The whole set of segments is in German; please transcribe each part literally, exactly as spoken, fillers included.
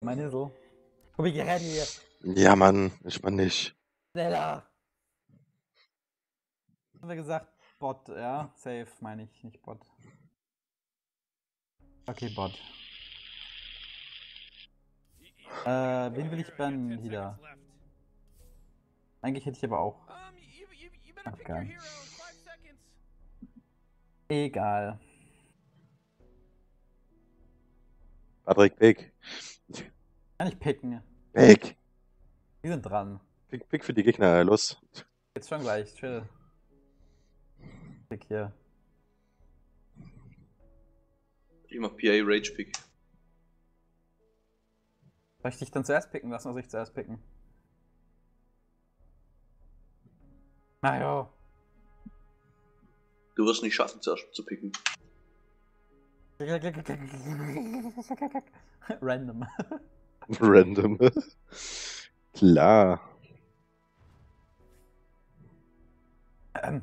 Meine so. Komm, ich renn hier. Ja, Mann, entspann dich. Schneller. Haben wir gesagt, Bot, ja? Safe, meine ich, nicht Bot. Okay, Bot. Äh, wen will ich bannen wieder? Eigentlich hätte ich aber auch. Ach, geil. Egal. Patrick, pick. Kann ich picken? Pick. Die sind dran. Pick, pick für die Gegner, los. Jetzt schon gleich, chill. Pick hier. Ich mach P A Rage Pick. Soll ich dich dann zuerst picken lassen oder soll ich zuerst picken? Mario. Du wirst nicht schaffen, zuerst zu picken. Random. Random. Klar. Ähm.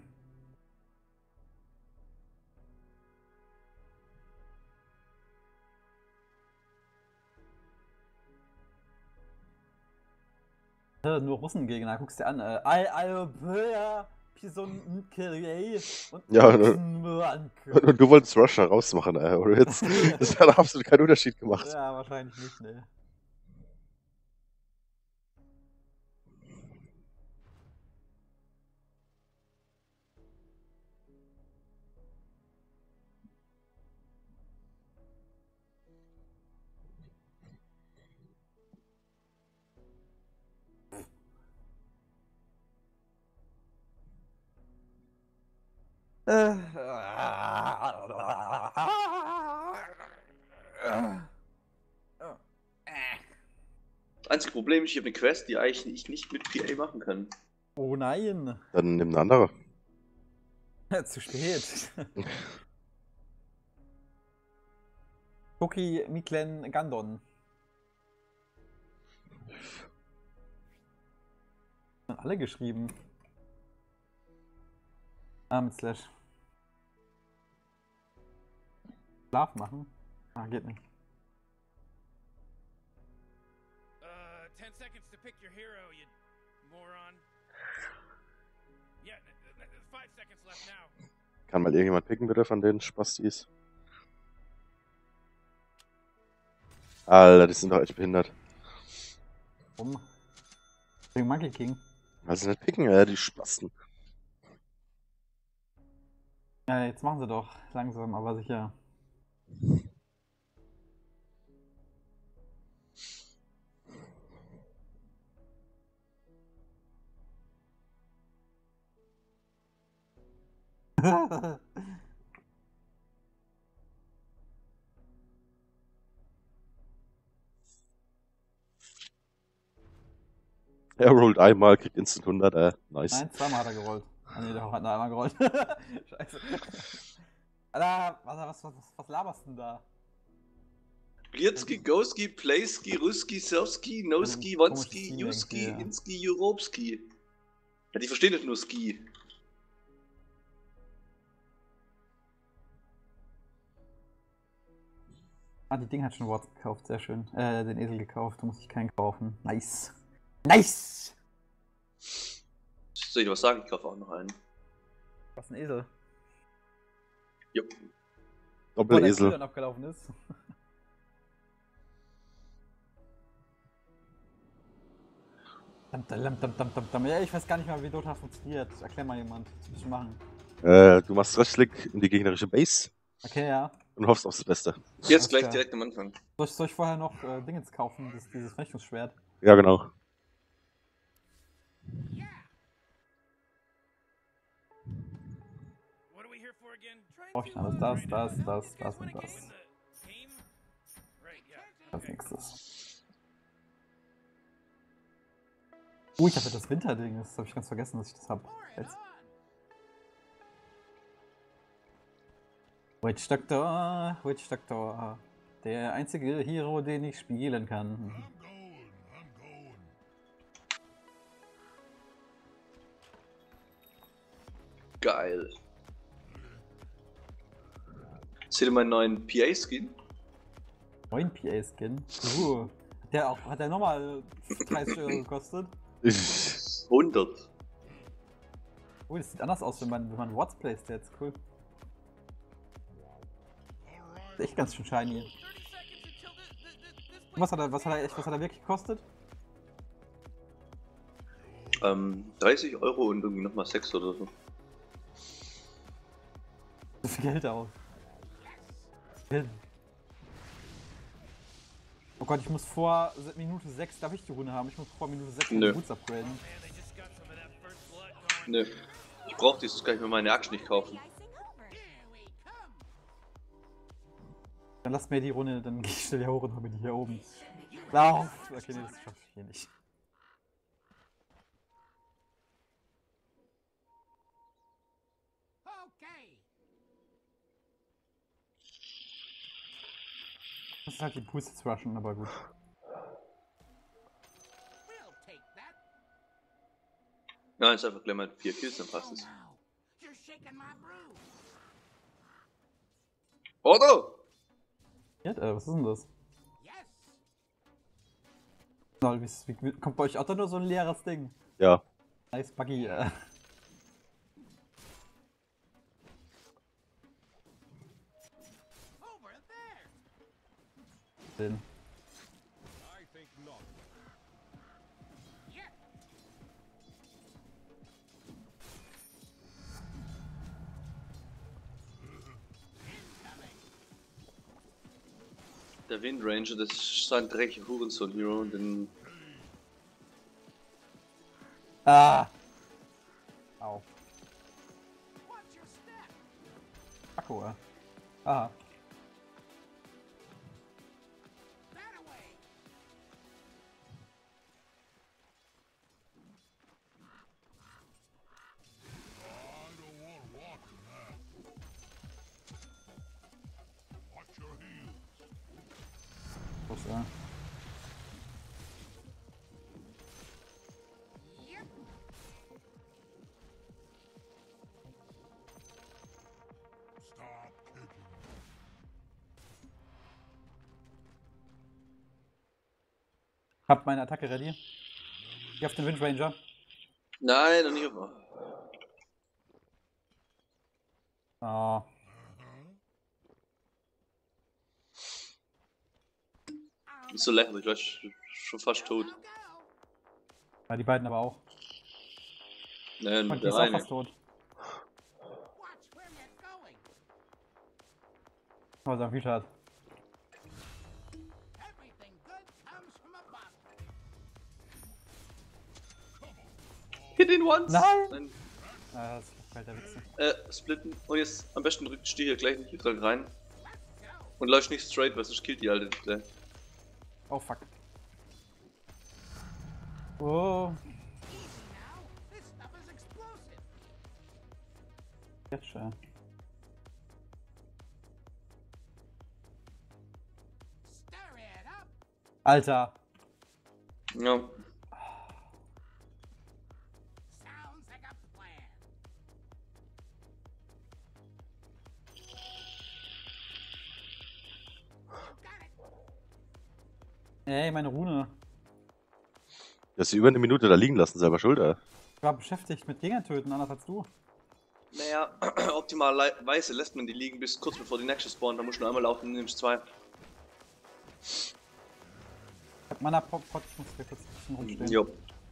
Nur Russengegner, guckst dir an. Äh, Al Albert, Pison Kirei und Ja, und, und du wolltest Russia rausmachen, äh, oder jetzt? Das hat absolut keinen Unterschied gemacht. Ja, wahrscheinlich nicht, ne. Äh. Einziges Problem ist, ich habe eine Quest, die eigentlich ich nicht mit P A machen kann. Oh nein. Dann nimm eine andere. Zu spät. Cookie Miklen Gandon. Haben alle geschrieben. Ah, mit Slash. Schlaf machen? Ah, geht nicht. Uh, ten seconds to pick your hero, you moron. Yeah, five seconds left now. Kann mal irgendjemand picken, bitte, von den Spastis? Alter, die sind doch echt behindert. Warum? Wegen Monkey King. Weil sie nicht picken, äh, die Spasten. Ja, jetzt machen sie doch. Langsam, aber sicher. Er rollt einmal, kriegt instant hundert, äh, nice. Nein, zweimal hat er gerollt. Ah ne, der hat nur einmal gerollt. Scheiße. Alter, was, was, was, was laberst du denn da? Blitzki, Goski, Playski, Ruski, Serski, Noski, Wonski, Juski, ja. Inski, Juropski. Ja, die verstehen nicht nur Ski. Ah, die Ding hat schon Wort gekauft, sehr schön. Äh, den Esel gekauft, da muss ich keinen kaufen. Nice. Nice! Soll ich dir was sagen? Ich kaufe auch noch einen. Was ein Esel? Jo. Doppelesel. Dann abgelaufen ist. Dam, dam, dam, dam, dam, dam. Ja, ich weiß gar nicht mal, wie Dota funktioniert. Erklär mal jemand, was muss ich machen? Äh, du machst Rechtsklick in die gegnerische Base Okay, ja. und hoffst aufs Beste. Jetzt gleich klar. direkt am Anfang. Soll ich, soll ich vorher noch äh, Dingens kaufen, das, dieses Vernichtungsschwert? Ja, genau. What are we here for again? Brauche ich alles das, das, das, das und das. Right, yeah. Als nächstes. Uh, ich habe das Winterding, das habe ich ganz vergessen, dass ich das habe. Jetzt. Witch Doctor, Witch Doctor. Der einzige Hero, den ich spielen kann. Geil. Seht ihr meinen neuen P A-Skin? Neuen P A-Skin. Uh, Der auch, hat der nochmal dreißig Euro gekostet? hundert. Oh, das sieht anders aus, wenn man, wenn man Watts placed jetzt. Cool. Ist echt ganz schön shiny. Was hat er, was hat er, echt, was hat er wirklich gekostet? Ähm, dreißig Euro und irgendwie nochmal sechs oder so. So viel Geld aus. Geld. Oh Gott, ich muss vor Minute sechs, darf ich die Runde haben? Ich muss vor Minute sechs Nö. die Boots upgraden. Nö. Ich brauch dieses, kann ich mir meine Axt nicht kaufen. Dann lass mir die Runde, dann gehe ich schnell hier hoch und hol mir die hier oben. Lauf! Okay, nee, das schaffe ich hier nicht. Das ist halt die Boots jetzt rushen, aber gut. Ja, ist einfach gleich mal vier Kills, dann passt es. Oder? Ja, äh, was ist denn das? Lol, wie, wie, wie, kommt bei euch auch da nur so ein leeres Ding? Ja. Nice Buggy, äh. Den. Der Windranger, das ist so ein dreckiger Hurensohn-Hero und den... Ah! Au. Akku, äh. Aha. Was, äh? Hab meine Attacke ready. Geh auf den Windranger. Nein, noch nicht auf... Oh. Ist so lächerlich, weißt du, schon fast tot. Ja, die beiden aber auch. Nein, Und die der ist auch eine. fast tot. Was er Hüter hat. Hit ihn once! Nein! Nein. Ah, das ist halt der Witz. Äh, splitten. Und jetzt am besten rückst du hier gleich einen Hydra rein. Und läufst nicht straight, weil sonst killt die alte. Der. Oh fuck. Oh. Jetzt schon. Alter. Ja. Ey, meine Rune. Du hast sie über eine Minute da liegen lassen, selber schuld, ey. Ich war beschäftigt mit Gegnern töten, anders als du. Naja, optimalerweise lässt man die liegen bis kurz bevor die nächste spawnen. Da musst du nur einmal laufen und nimmst zwei. Ich hab Mana Pot, ich muss hier kurz ein bisschen rumstehen. Jo.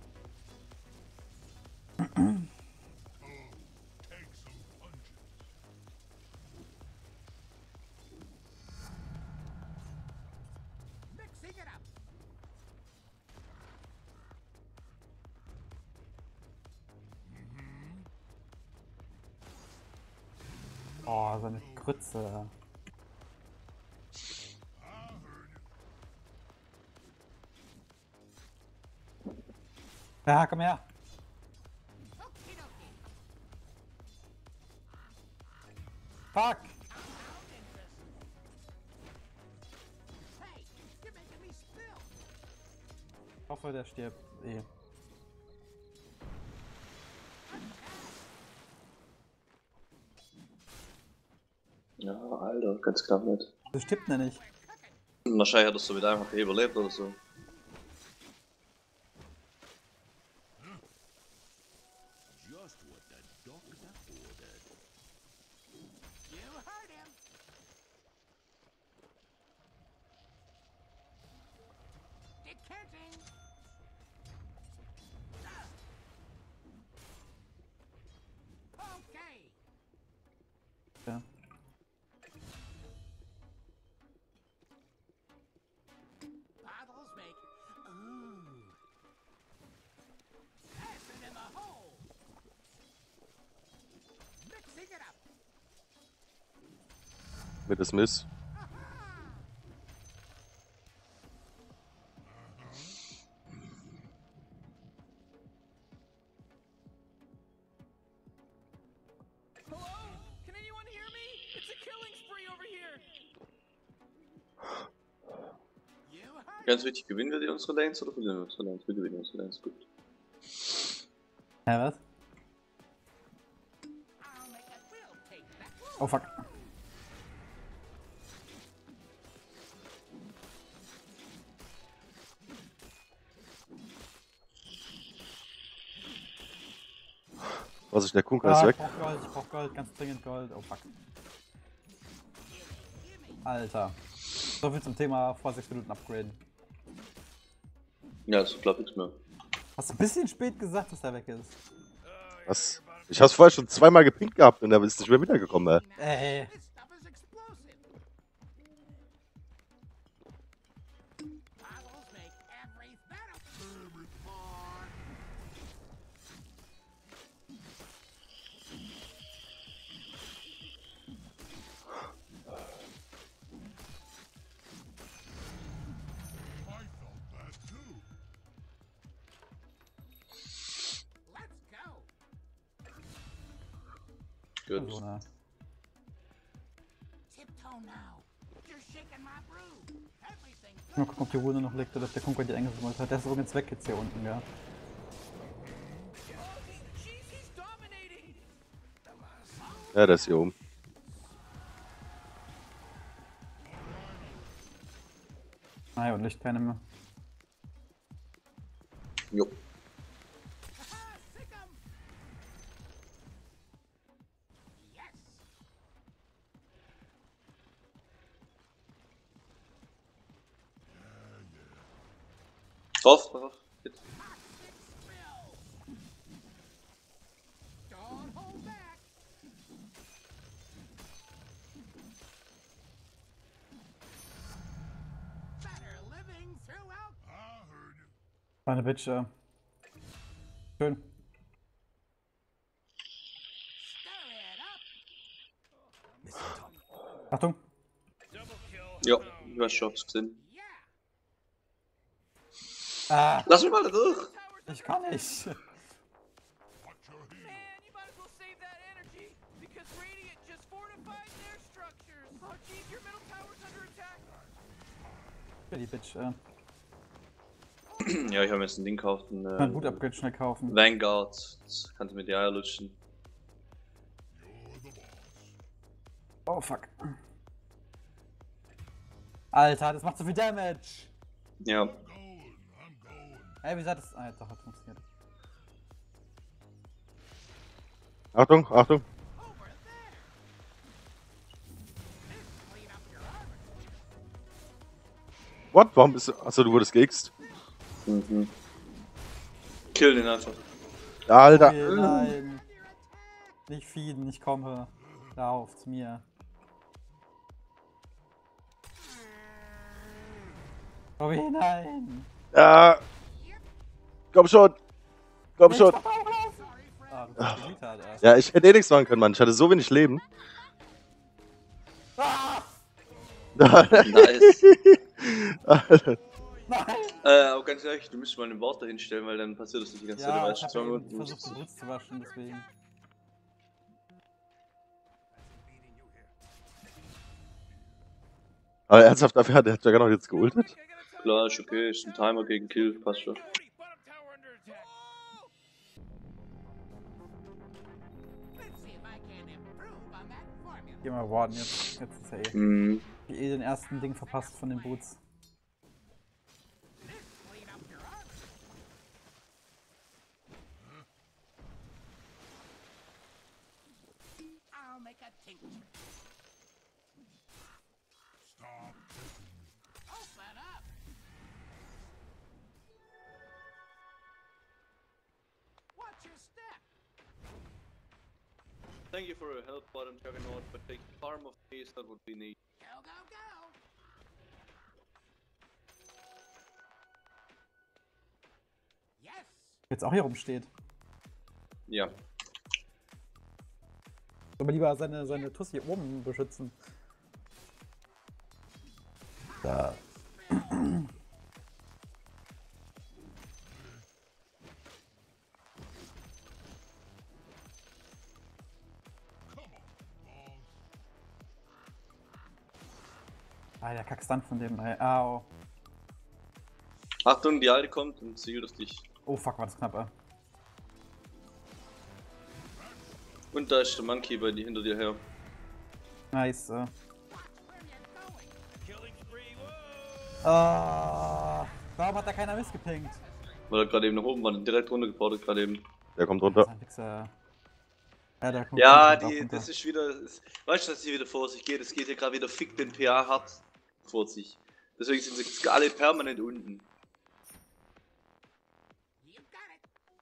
Oh, so eine Grütze. Ja, komm her. Fuck! Ich hoffe, der stirbt eh. Ja, Alter, ganz knapp nicht. Das stirbt ne nicht. Wahrscheinlich hat er so wieder einfach überlebt oder so. Ja. Bottles make. Ooh. Acid in the hole. Mixing it up. Mit das Miss. Hello? Can anyone hear me? It's a killing spree over here. You heard Ganz wichtig, gewinnen wir die unsere Lanes oder verlieren wir unsere Lanes? Wir gewinnen unsere Lanes, gut. Hä, was? I'll make a will take that. Oh fuck. Was ist der Kunker ist Ah, ich weg. brauch Gold, ich brauch Gold, ganz dringend Gold. Oh fuck. Alter. So viel zum Thema vor sechs Minuten upgraden. Ja, ist klar nichts mehr. Hast du ein bisschen spät gesagt, dass der weg ist? Was? Ich hab's vorher schon zweimal gepinkt gehabt und da ist nicht mehr wiedergekommen, ey. Äh. This stuff is explosive. Bottles make every battle. More. Let's go. Gut. So, ne? Tiptoe now. You're shaking my brew. Everything. Mal gucken, ob die Rune noch liegt oder ob der Kunker die eingesammelt hat. Der ist übrigens weg jetzt hier unten, ja. Jeez, he's dominating. Ja, der ist hier oben. Ah ja, und Licht keine mehr. Jo. Aha, sick 'em. Yes. Drauf, drauf. Jetzt. Don't hold back. Better living throughout. Meine Bitch, äh. Schön. Stir it up. Achtung. Ja, ich weiß schon, hab's gesehen. Yeah. Ah, Lass mich mal da durch! ich kann nicht. Man, you might as well save that energy because Radiant just fortified their structures. Oh, geez, your middle tower's under attack. Ja, die Bitch, äh. Ja, ich habe mir jetzt ein Ding gekauft, ein Mein äh, Boot-Upgrade schnell kaufen. Vanguard. Das kannst du mit die Eier lutschen. Oh fuck. Alter, das macht so viel Damage. Ja. Ey, wie sah das? Ah, doch, hat funktioniert. Achtung, Achtung. Over there. Clean up your armor. What? Warum bist du. Achso, du wurdest gext. Mhm. Kill den einfach. Alter. Okay, nein. Nicht feeden, ich komme. Lauf zu mir. Oh wie, nein. Ja. Komm schon. Komm Ich schon. darf auch laufen. Ah, du bist geliebt, Alter. Ja, ich hätte eh nichts machen können, Mann. Ich hatte so wenig Leben. Ah, Nice. Alter. nein. Äh, aber ganz ehrlich, du müsstest mal einen Wort dahin stellen, weil dann passiert das nicht die ganze Zeit. Ja, Weißt ich du, zwei hab Minuten eben versucht, musst den du- Boots zu waschen, deswegen. Aber ernsthaft, dafür hat der Jagger noch jetzt geultet? Klar, ist okay, ist ein Timer gegen Kill, passt schon. Cody, bottom tower under attack. Let's see if I can improve on that formula. Geh mal warten, jetzt, jetzt ist er eh. Mhm. Ich eh den ersten Ding verpasst von den Boots. Clean up your armor. I'll make a tincture. Stop. Open up. Thank you for your help, bottom Juggernaut, but take farm of me is not what we need. Go, go, go! Yes! Jetzt auch hier rumsteht. Ja. Aber lieber seine, seine Tuss hier oben beschützen. Da. Ah, der Kackstand von dem, ey. Au. Achtung, die Alte kommt und sie hielt auf dich. Oh fuck, war das knapp, ey. Und da ist der Monkey bei dir hinter dir her. Nice. Äh. Where you going? Ah, warum hat da keiner missgepinkt? Weil er gerade eben nach oben war und direkt runtergeportet gerade eben. Der kommt Das runter. ist ein Wichser. Ja, der kommt Ja, kommt auch die, runter. das ist wieder. Das, weißt du, dass hier wieder vor sich geht? Es geht hier gerade wieder fick den P A hart vor sich. Deswegen sind sie jetzt alle permanent unten. You got it!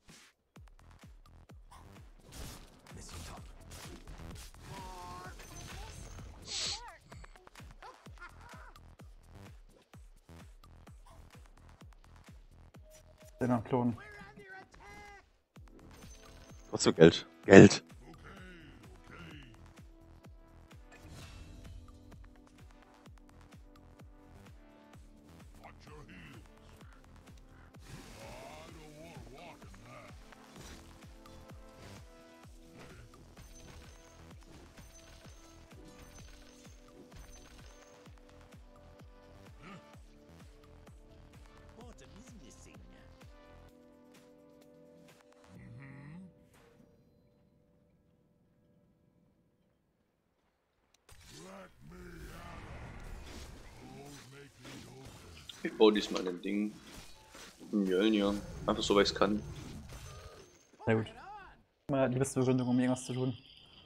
Den noch klonen. We're under attack! Trotzdem Geld. Geld. Bottom is missing. Ich baue diesmal ein Ding. Mjölnir. Einfach so, weil ich es kann. Sehr gut. Mal die beste Begründung, um irgendwas zu tun.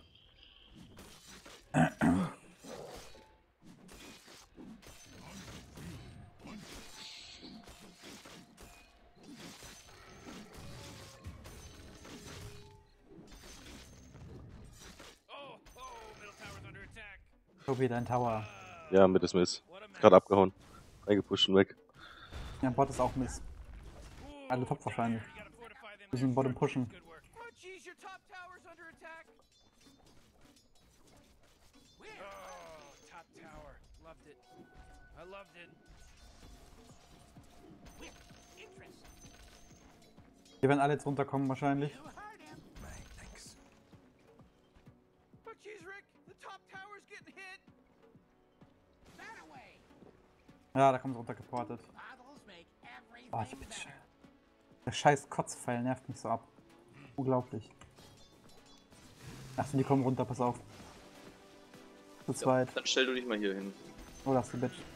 Oh, oh, middle tower's under attack. Tobi, dein Tower. Ja, mit ist Miss. What a mess. Gerade abgehauen. Reingepusht und weg. Ja, Bot ist auch Miss. Alle top wahrscheinlich. You gotta fortify them Wir sind with Bottom structures. pushen. Good work. Oh jeez, your top tower's under attack. Oh, top tower. Loved it. I loved it. With interest. Die werden alle jetzt runterkommen wahrscheinlich. You heard him. Oh jeez, Rick, the top tower's getting hit. That away. Ja, da kommt es runtergeportet. Bottles make everything Oh, ich bin better. Der scheiß Kotzpfeil nervt mich so ab. Unglaublich. Achso, die kommen runter, pass auf. Zu zweit. Dann stell du dich mal hier hin. Oh, das ist die Bitch.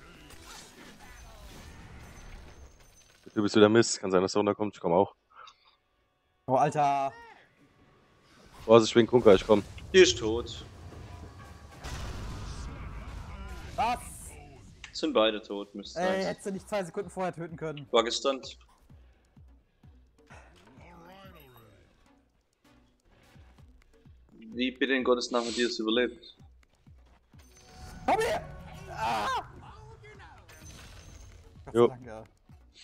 Du bist wieder Miss. Kann sein, dass er runterkommt. Ich komme auch. Oh, Alter. Vorsicht, ich bin Kunker. Ich komm. Die ist tot. Was? Sind beide tot, müsste Ey, sein. hättest du nicht zwei Sekunden vorher töten können. War gestunt. Wie bitte in Gottes Namen hat die das überlebt? Tobi! Ah! Gott sei Jo. Dank, ja.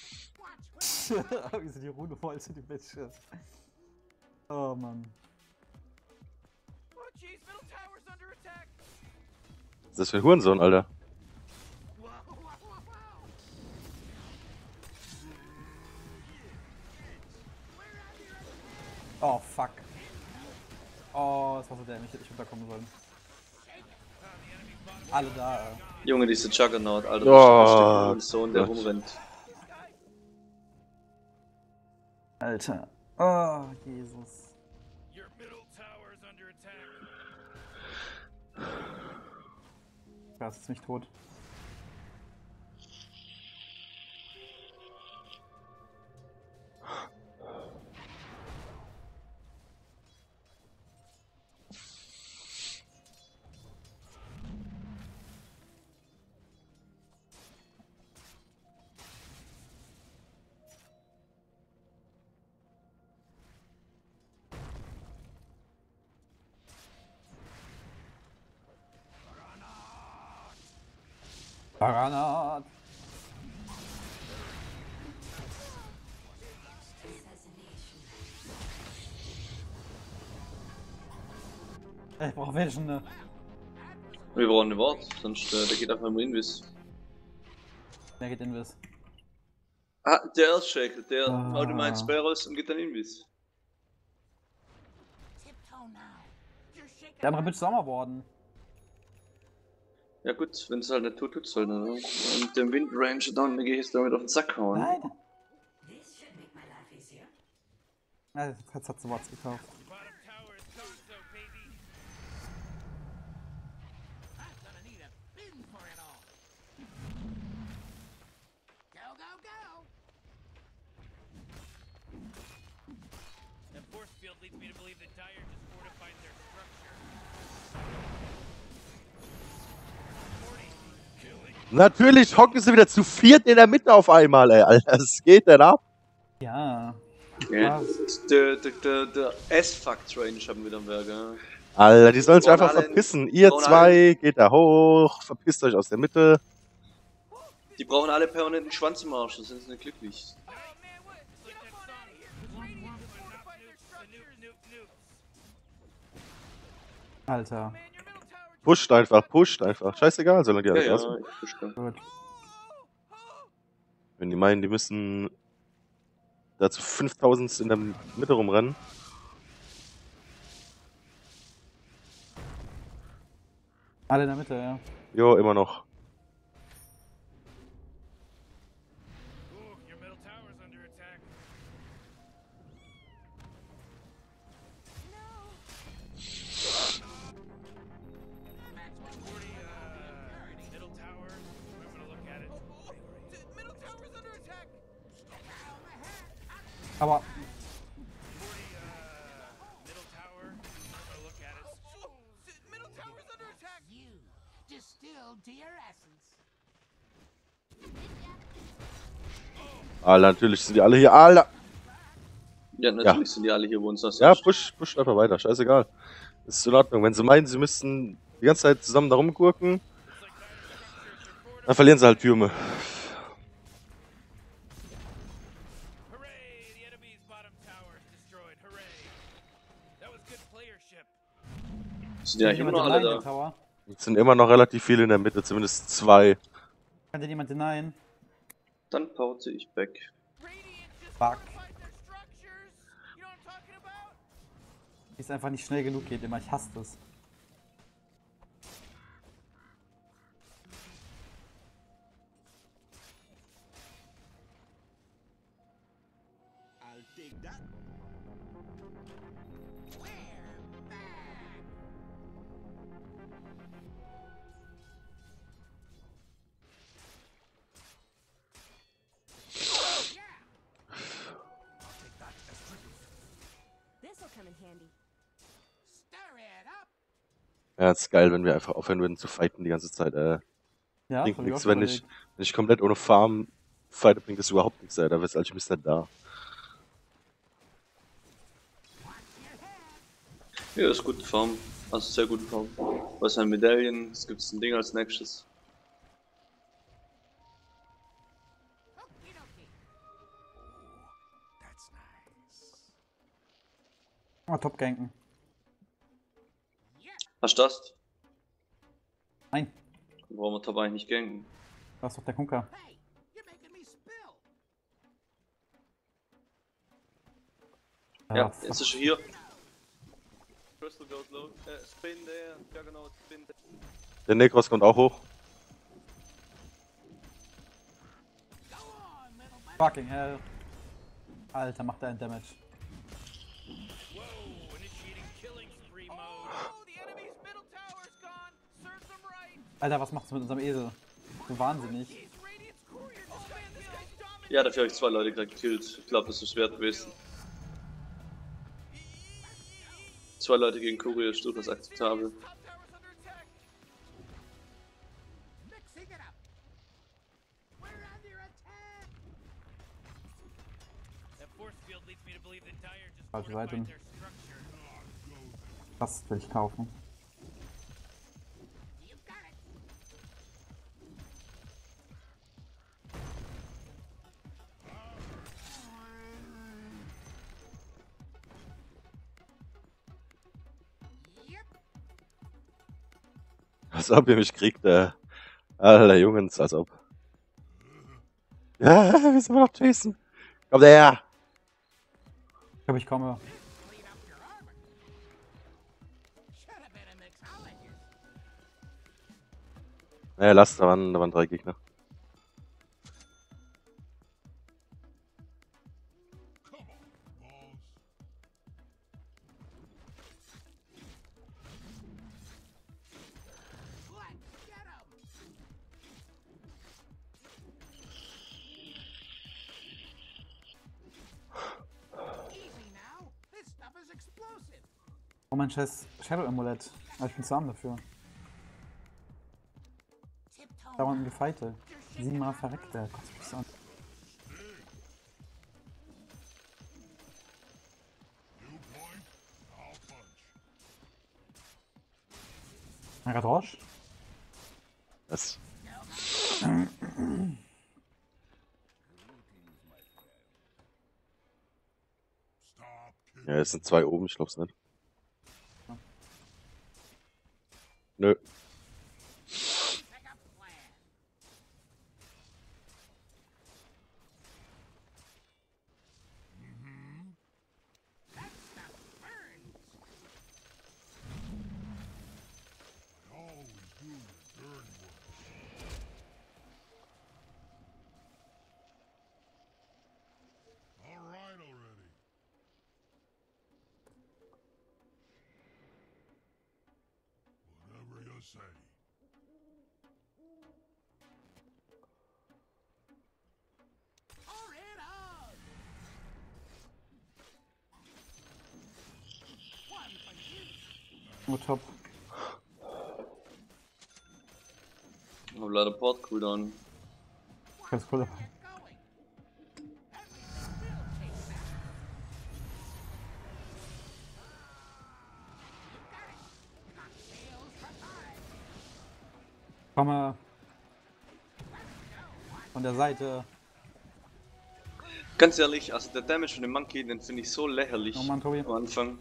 Wie sie die Rune wollte, die Bitch. Oh Mann. Oh jeez, middle tower's under attack. Was ist das für ein Hurensohn, Alter? Oh fuck. Oh, das war so dämlich, hätte ich runterkommen sollen. Alle da, ey. Junge, diese Juggernaut, Alter. Oh, Das ist der Hurensohn, der Gott. rumrennt. Alter. Oh, Jesus. Your middle tower's under attack. Ja, ist nicht tot. Baranat! Ich brauch Vision, ne? Wir brauchen eine Wort, sonst äh, der geht einfach immer Invis. Wer geht Invis? Ah, der Earthshaker, der Ah. haut immer ein Spell raus und geht dann Invis. Tiptoe now. You're shaking. Der andere Bitch Sommer worden. Ja gut, wenn es halt nicht tut, tut's halt nicht. Ne? Und dem Windranger dann gehe ich damit auf den Sack hauen. Nein! This should make my life easier. Ja, jetzt hat sie Watts gekauft. Bottom tower is gonzo, baby. I'm gonna need a bin for it all. Go, go, go! That force field leads me to believe that Dire just fortified their structure. Natürlich hocken sie wieder zu viert in der Mitte auf einmal, ey. Alter, was geht denn ab? Ja. Ja. Was? Der, der, der, der S-Fact-Range haben wir dann Werk, ja. Alter, die sollen sich Brauchen einfach alle- verpissen. Ihr brauchen zwei, geht da hoch, verpisst euch aus der Mitte. Die brauchen alle permanenten Schwanz im Arsch, sonst sind sie nicht glücklich. Oh man, what? It's like that song. Radiant just fortified their structures. Nuke, nuke, nukes. Alter. Man, your middle tower just Pusht einfach, pusht einfach. Scheißegal, solange die Ja, alles ja, lassen. ich verstehe. Gut. Wenn die meinen, die müssen da zu fünftausend in der Mitte rumrennen. Alle in der Mitte, ja. Jo, immer noch. Ooh, your middle tower is under attack. forty, uh, middle tower. I'm gonna look at it. Oh, the middle tower's under attack. Aber forty, uh, middle tower. I'm gonna look at it. Oh, the middle tower's under attack. You distilled to your essence. Alter, natürlich sind die alle hier. Alter! Ja, natürlich sind die alle hier, wo uns das Ja, ist. push, push einfach weiter. Scheißegal. Ist in Ordnung. Wenn sie meinen, sie müssten die ganze Zeit zusammen da rumgurken, dann verlieren sie halt Türme. Hooray! The enemy's bottom tower is destroyed. Hooray! That was good playership. Sind ja immer jemand noch alle denyen, den da. Tower? Es sind immer noch relativ viele in der Mitte, zumindest zwei. Kann den jemand denyen? Dann paute ich back. Radiant just Fuck. fortified their structures. You know what I'm talking about? Wie es einfach nicht schnell genug geht immer. Ich hasse das. I'll take that. We're back. This'll come in handy. Stir it up. Ja, ist geil, wenn wir einfach aufhören würden zu fighten die ganze Zeit. Äh, Ja, bringt hab ich nichts, auch wenn ich, überlegt. wenn ich komplett ohne Farm fighte, bringt das überhaupt nichts, ey. Da ist Alchemist nicht da. Ja, ist gute Farm. Also sehr gute Farm. Was sind Medaillen? Es gibt ein Ding als nächstes. Okie That's nice. Ah, top ganken. Hast du das? Nein, Dann brauchen wir Top eigentlich nicht ganken. das ist doch der Kunker. Hey, you're making me spill. Ja, fuck. jetzt ist er hier. Crystal goes low. Äh, spin there. Juggernaut, spin there. Der Necros kommt auch hoch. Go on, little buddy. Fucking hell. Alter, macht er einen Damage. Whoa! Initiating killing spree mode. Oh, the enemy's middle tower's gone. Serves them right. Alter, was macht's mit unserem Esel? So wahnsinnig. He's Radiant's courier. Oh man, this guy's dominating. Ja, dafür habe ich zwei Leute gerade gekillt. Ich glaube, das ist wert gewesen. Zwei Leute gegen Kurier ist durchaus akzeptabel. Top tower's under attack. Mixing it up. We're under attack. That force field leads me to believe that Dire just Falsche fortified Seite. their structure. Das will ich kaufen. You've got it. Als ob ihr mich kriegt, äh. Alter Jungs, als ob. Ja, wir sind immer noch Jason. Komm her! Ich glaube, ich komme. Clean up your armor. Should have been a mixologist. Naja, lasst, da waren, da waren drei Gegner. Let's get him. Easy now. This stuff is explosive. Oh, mein scheiß Shadow-Amulett. Aber ich bin zu arm dafür. Tiptoe. Dauernd gefeite. Siebenmal verreckt der. Gott, was an. Ein Radrosch? Das. Ja, es sind zwei oben, ich glaub's nicht. Nö. Pick up plan. That stuff burns. Alright already. Whatever you say. Pour it on. One for you. Oh, top. Ich hab leider Port Cooldown. Ganz cool. Get going. Everything will take that. Got it. Cocktails for five. Komme. Von der Seite. Ganz ehrlich, also der Damage von dem Monkey, den finde ich so lächerlich Oh Mann, Tobi. am Anfang.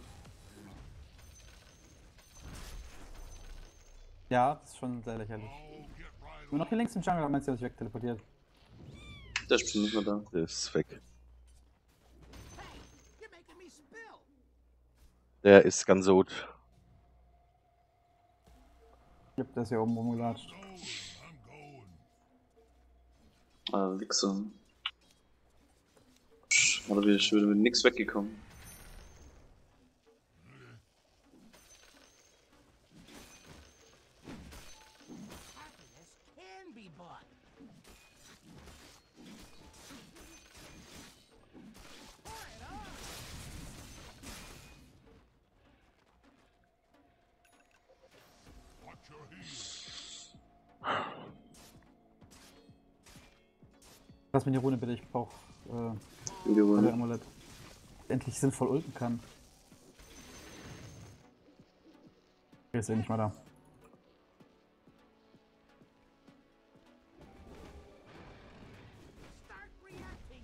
Ja, das ist schon sehr lächerlich. Nur noch hier links im Jungle hat man sich wegteleportiert. Der ist bestimmt nicht mehr da. Der ist weg. Hey, you're making me spill. Der ist ganz gut. Ich hab das hier oben rumgelatscht. Ah, Wichser. Oder wir schon wieder mit nix weggekommen. Happiness can be bought. Pour it on. Watch your heels. Lass mir die Rune bitte, ich brauch äh, Video. Shadow Amulett. Endlich sinnvoll ulten kann. Okay, ist eh nicht mal da. Start reacting.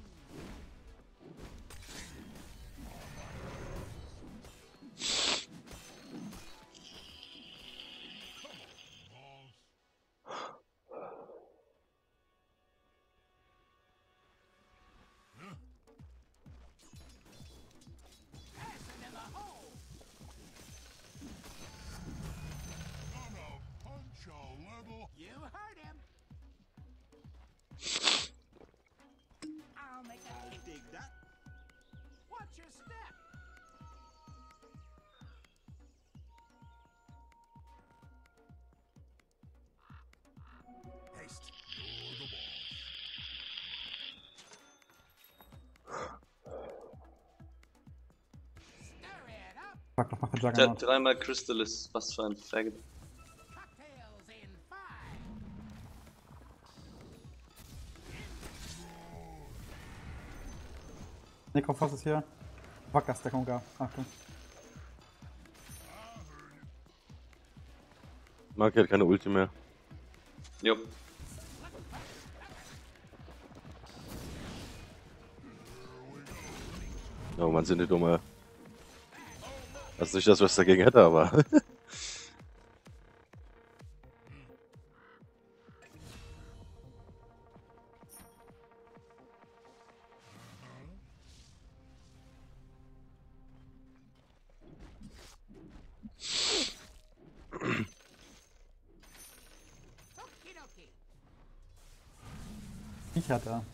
Pass it in the hole. Gonna punch a little. You heard him. I'll make a dig that. Watch your step. Haste. You're the boss. Stir it up. Fuck, doch, mach den Der Juggernaut. dreimal Crystal ist was für ein Faggot. Cocktails in five. Necrophos ist hier. Fuck, das ist der Konga. Achtung. Mark hat keine Ulti mehr. Jo. Oh man, sind die dumme. Das ist nicht das, was ich dagegen hätte, aber. Ich hatte.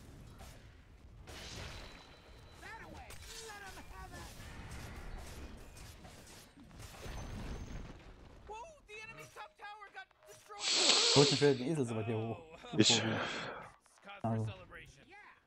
Whoa, the enemy's top tower got destroyed. Holt nicht wieder den Esel so weit hier hoch. Ich. It's cause for Oh. celebration.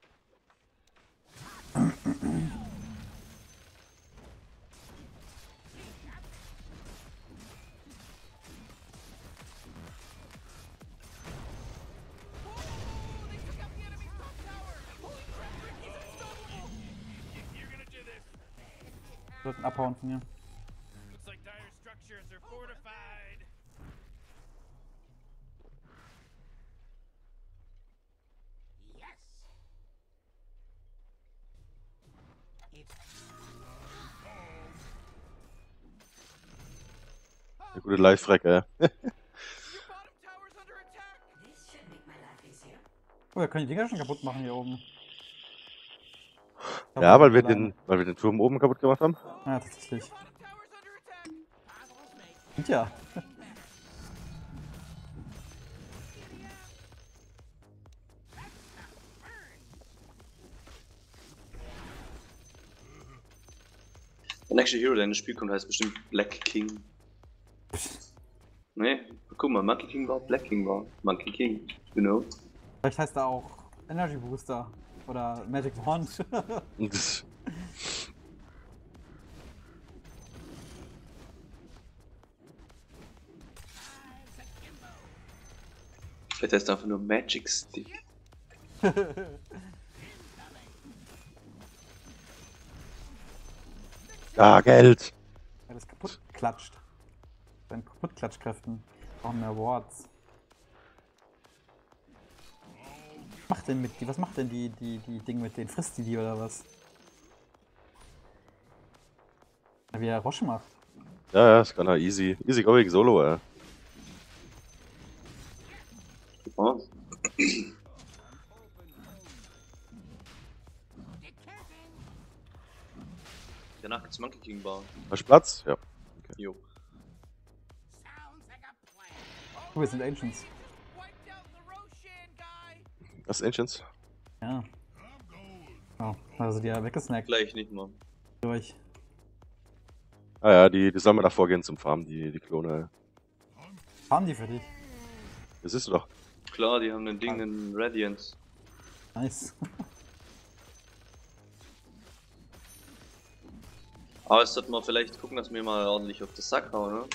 Whoa, they took out the enemy's top tower. Holy crap, Ricky's unstoppable. You're gonna do this. Sollten abhauen von mir. Looks like dire structures are fortified. Yes. It's Eine gute Live-Fracke, ja. Your bottom tower's under attack. This should make my life easier. Oh, wir können die Dinger schon kaputt machen hier oben. Ich glaub, Ja, weil wir alleine. den, weil wir den Turm oben kaputt gemacht haben. Ja, tatsächlich. Bottom tower's under attack. Und ja. Der nächste Hero, der in das Spiel kommt, heißt bestimmt Black King. Nee, guck mal, Monkey King war, Black King war. Monkey King, you know. Vielleicht heißt er auch Energy Booster. Oder Magic Wand. Und das- Vielleicht heißt er einfach nur Magic Stick. Ah, Geld. Er ist kaputt klatscht. Seinen Kaputtklatschkräften. Brauchen mehr Awards. Was macht denn mit die? Was macht denn die, die, die Dinge mit denen? Frisst die die oder was? Ja, wie er Roche macht. Ja, ja, das kann er easy. Easy going solo, ey. Oh. Danach gibt's Monkey King Bar. Hast du Platz? Ja. Jo. sounds like a plan. Oh, wir sind Ancients. Wiped out the Roshan guy. Das ist Ancients. Ja. Oh, also die ja weggesnackt Gleich nicht mal. durch. Ah ja, die, die sollen wir davor gehen zum Farmen, die, die Klone. Farmen die für dich? Das ist doch. Klar, die haben ein Ding in Radiance. Nice. Aber jetzt sollten wir vielleicht gucken, dass wir mal ordentlich auf den Sack hauen, ne?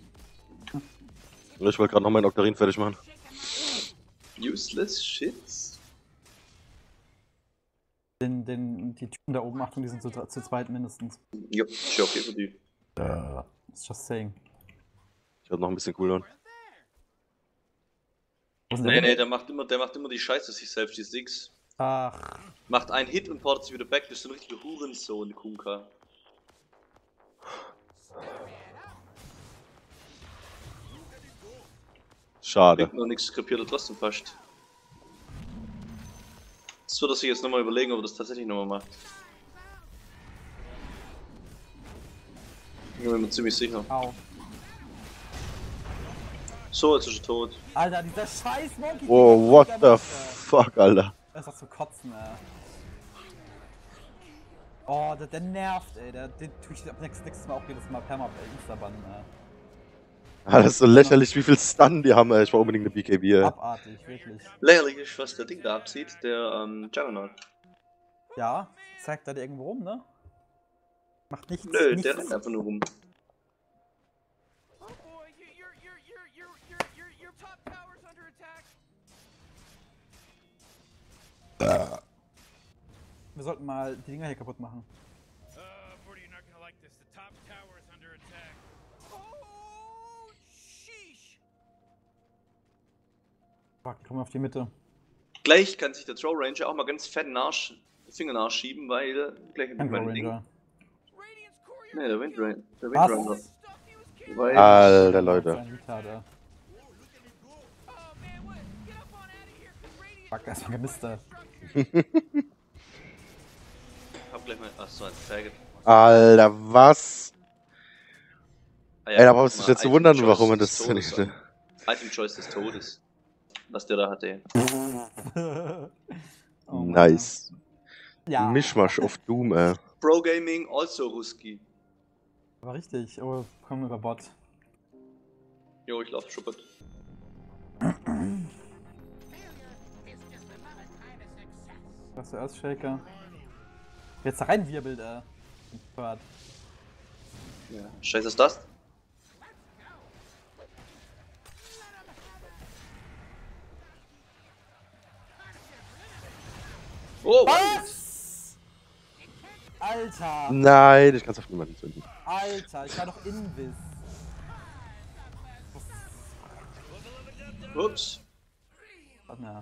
Ich wollte gerade noch meinen Octarine fertig machen. Useless Shits. Den, den, die Typen da oben, Achtung, die sind zu, zu zweit mindestens. Ja, ich okay für die. Just saying. Ich hatte noch ein bisschen Cooldown. Wo sind Nee, die? nee, der macht immer, der macht immer die Scheiße sich selbst, die Six. Ach, Macht einen Hit und portet sich wieder back, das ist so ein richtiger Hurensohn, Kunka. Schade. Bringt noch nichts, kapiert er trotzdem fast. Das wird er sich jetzt nochmal überlegen, ob er das tatsächlich nochmal macht. Ich bin mir ziemlich sicher. au. So, jetzt ist er tot. Alter, dieser scheiß Monkey. Oh, what der the Monkey. fuck, Alter. Das ist doch zu kotzen, ey. Oh, der, der nervt, ey. Der, den tue ich ab nächstes, nächstes Mal auch jedes Mal perma Insta-Bannen, ey. Ah, das ist so lächerlich, wie viel Stun die haben, ey. Ich war unbedingt eine B K B, ey. Abartig, wirklich. Lächerlich ist, was der Ding da abzieht, der ähm, Juggernaut. Ja, zeigt er dir irgendwo rum, ne? Macht nichts. Nö, nichts. der rennt einfach nur rum. Oh boy, you, your your your your your your your top tower's under attack. Wir sollten mal die Dinger hier kaputt machen. Uh, Forty, you're not gonna like this. The top tower is under attack. Oh, sheesh. Fuck, komm auf die Mitte. Gleich kann sich der Throw Ranger auch mal ganz fetten Arsch, Finger nachschieben, weil gleich Kein mit Glow meinem Ding. Ranger. Radiant's courier. Nee, der Wind Ranger. Der Was? Wind Ranger. Stuff he was carrying. Weil Alter, Leute. Sein Retard, ey. Oh man, what? Get up on out of here, 'cause Radiant. Fuck, erstmal gemisst, ey. ich hab gleich mal. Achso, ein Faggot. Alter, was? Ah ja, Ey, da guck brauchst du dich mal, jetzt zu Item wundern, Choice warum man des das Todes nicht. an. Item Choice des Todes. was der da hatte. Oh Mann, Nice. Ja, Mischmasch auf Doom, ey. Pro Gaming, also Ruski. aber richtig. Oh, komm über Bot. Jo, ich lauf Schuppert. Failure is just another kind of success. Was der Earthshaker. Jetzt da reinwirbelt, äh. Hört. Ja. Scheiße ist das? Oh, Was? Alter! Nein, ich kann's auf niemanden zünden. Alter, ich war doch Invis. ups. Warte mal.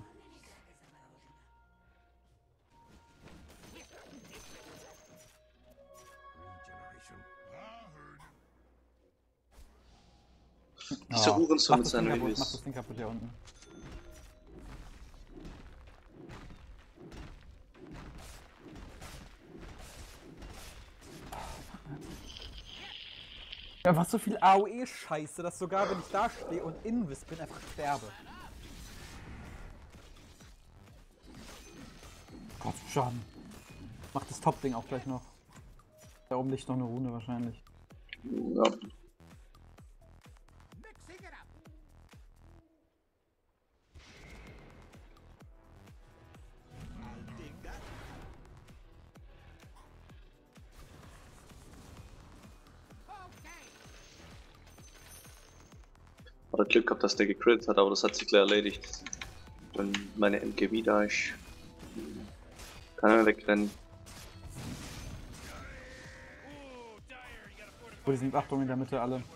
Dieser Hurensohn mach mit das seinem Ding kaputt, Invis. mach das Ding kaputt hier unten. Ja, was so viel A O E-Scheiße, dass sogar wenn ich da stehe und Invis bin, einfach sterbe. Gott, schon. Mach das Top-Ding auch gleich noch. Da oben liegt noch eine Rune wahrscheinlich. Ja. Mixing it up. Okay. Hat Glück gehabt, dass der gecrittet hat, aber das hat sich gleich erledigt. Wenn meine M G V da ist, kann er wegrennen. Wo die sind, Achtung in der Mitte alle.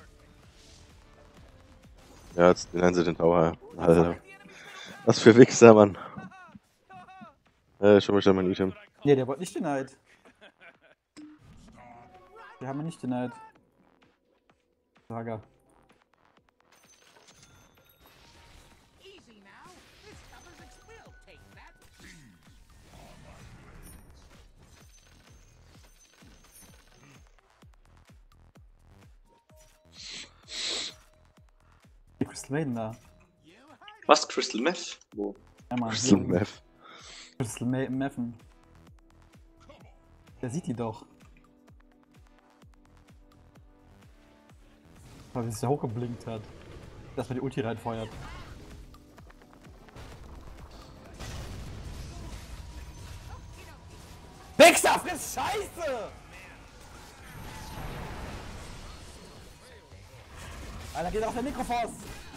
Ja, jetzt nennen sie den Tower. Alter. Was für Wichser, Mann. Äh, schon mal schnell mein Item. Ne, der wollte nicht denied. Wir haben ihn nicht denied. Saga. Easy now. This covers its will. Take that. Die Crystal Maiden da. Was? Crystal Meth? Wo? Ja, Mann. Crystal hier. Meth. Crystal Ma Meffen. Der sieht die doch. Weil wie sich da hochgeblinkt hat. Dass man die Ulti reinfeuert. Wichser, friss Scheiße! Alter, geht auf der Mikrofoss!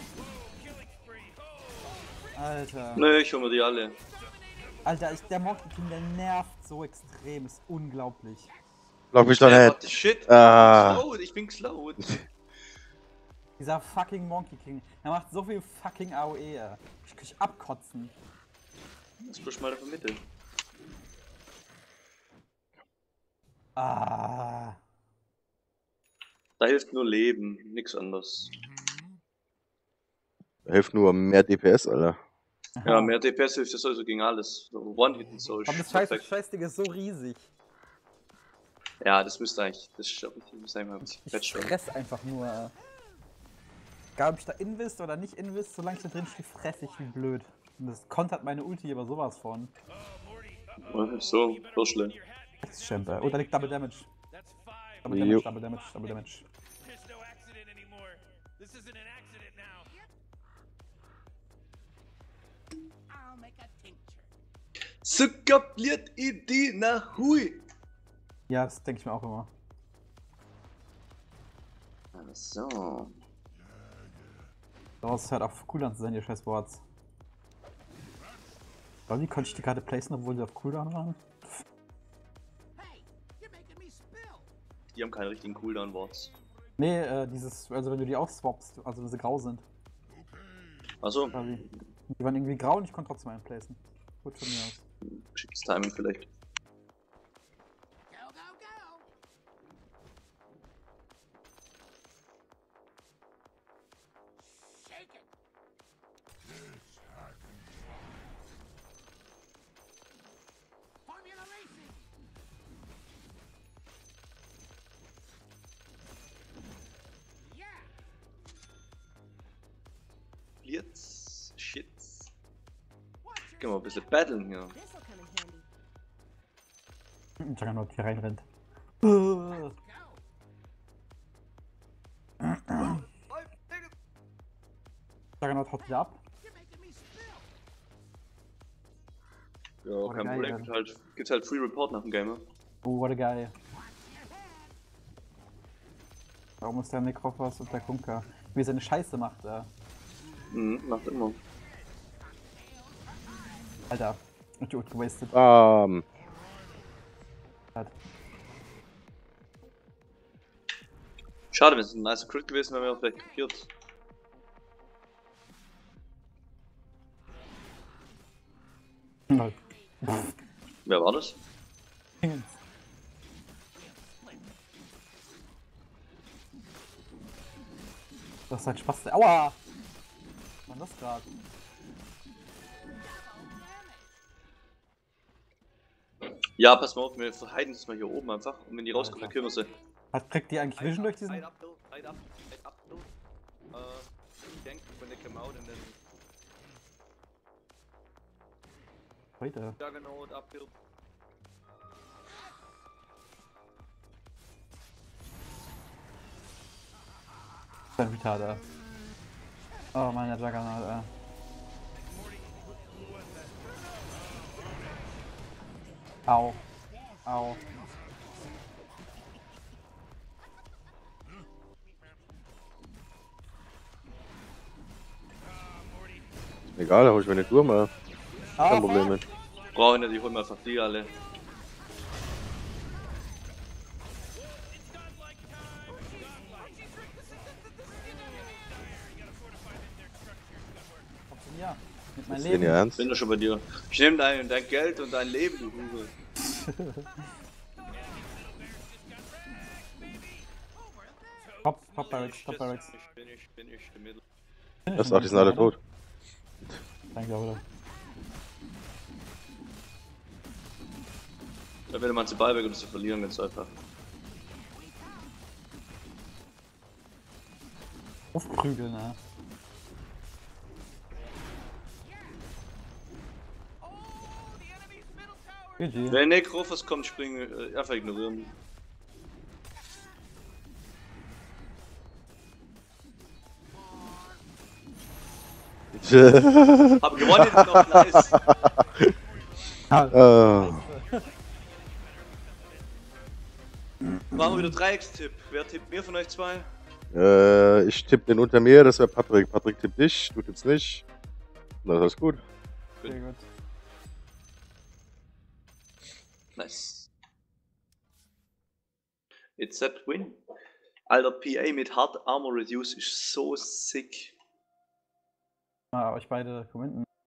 Alter. Nö, ich hol mir die alle. Alter, ich, der Monkey King, der nervt so extrem, ist unglaublich. Lock mich doch Äh, nicht. what the shit? Ah. Slowed, ich bin slowed. Dieser fucking Monkey King, der macht so viel fucking A O E, ey. Ich kann ich abkotzen. Das bloß mal davon Mitte. Ah. Da hilft nur Leben, nix anderes. Da hilft nur mehr D P S, Alter. Ja, mehr D P S hilft ja sowieso gegen alles. One-Hit und so. ist Aber das scheiß, perfekt. Scheißding ist so riesig. Ja, das müsste eigentlich. Das ist ich muss eigentlich mal ein bisschen Ich patchen. fress einfach nur. äh. Egal ob ich da invest oder nicht invest, solange ich da drin stehe, fress ich wie blöd. Und das kontert meine Ulti aber sowas von. So, so schlimm. Champ, oh, da liegt Double Damage. Double Jo. Damage, Double Damage, Double Damage. There's no accident anymore. This isn't an accident now. I'll make a tincture. Zuckerbliert Idee nach Hui. Ja, das denke ich mir auch immer. So. Daraus hört auf Cooldown zu sein, die scheiß Boards. Aber wie konnte ich die Karte placen, obwohl sie auf Cooldown waren? Hey, you're making me spill. Die haben keine richtigen Cooldown-Worts. Nee, äh, dieses, also wenn du die ausswappst, also wenn sie grau sind. Also, Quasi. Die waren irgendwie grau und ich konnte trotzdem einen placen. Gut von mir aus. schickes Timing vielleicht. Go, go, go. Shake it. Formula racing. Yeah. Blitz, Shit. Gehen wir ein bisschen battlen hier. This'll come in handy. Juggernaut hier reinrennt. Uh. Juggernaut haut wieder ab. Ja, Oh, kein geil, Problem. ja. Gibt halt, gibt's halt Free Report nach dem Game. Ne? Oh, what a guy. Warum ist der Necrophos und der Kunker? Wie er seine Scheiße macht, er. Mhm, macht immer. Alter. Und die Ult gewastet. Bam. Hat. Schade, wenn es ein nicer Crit gewesen wäre, wäre er vielleicht kapiert. Lol. Wer war das? Dingens. Das ist halt Spaß. Aua! Was war das gerade? Ja, pass mal auf, wir verheiden es mal hier oben einfach. Und wenn die rauskommen, dann kümmern wir sie. Hat, kriegt die eigentlich Vision durch diesen? Right up, Bill. Right up. Right up, Bill. Uh, I think when they come out and then Heute. Juggernaut up, Bill. Sein Retarder. Oh, meine Juggernaut, äh. Au. Au. Egal, da hol ich meine Tour mal. Ah, Kein Problem mit. Brauchen nicht, ich hol mal einfach die alle. Komm zu mir. Mit meinem Ist den Leben. ihr ernst? Bin doch schon bei dir. Ich nehme dein, dein Geld und dein Leben, du Hure. Top, Top Barracks, Top Barracks. Ich bin ich, bin ich, im Mittel. Das ist auch, die sind alle tot. Danke, oder? Da will man zu Ballback und zu verlieren, ganz einfach. Aufprügeln, ne? G G. Wenn Necrophos kommt, springen, äh, einfach ignorieren. Hab gewonnen noch, nice. Ah, Machen wir wieder Dreieckstipp. Wer tippt mir von euch zwei? äh, ich tippe den unter mir, das wäre Patrick. Patrick tippt dich, du tippst nicht. Na, das ist gut. Sehr gut. Nice. It's that win. Alter, P A mit Hard Armor Reduce ist so sick. Ah, euch beide Kommenten.